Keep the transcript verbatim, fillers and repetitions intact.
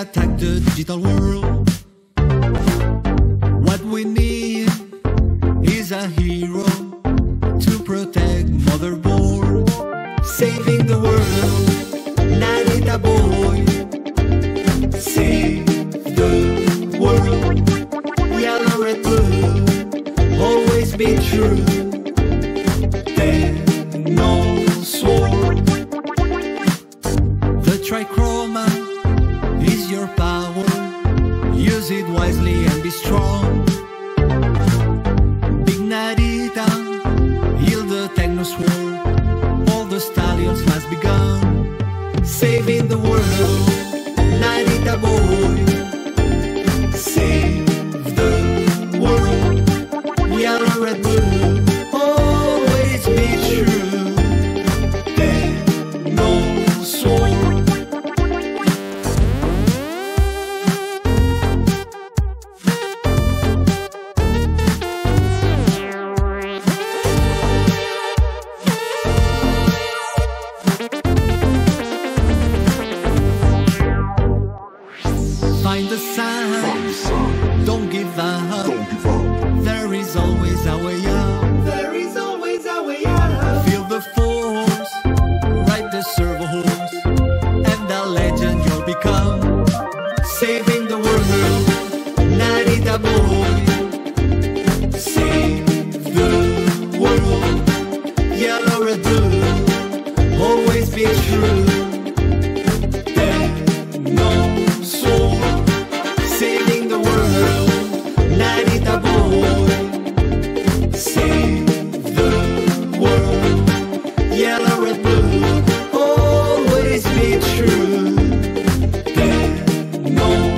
attack the digital world. What we need is a hero to protect motherboard, saving the world. Narita boy, save the world. Yellow, red, blue, always be true. No sword. The trichroma is your power. Use it wisely and be strong. Big Narita, yield the techno sword. All the stallions must be gone. Saving the world, Narita boy. Save the world. Yellow, red, blue, always be true. Find the sun, don't give up. There is always a way out. There is always a way out. Feel the force, ride the servo horse, and the legend you'll become. Saving the world, Narita boy. Save the world, yellow, red, blue, always be true. No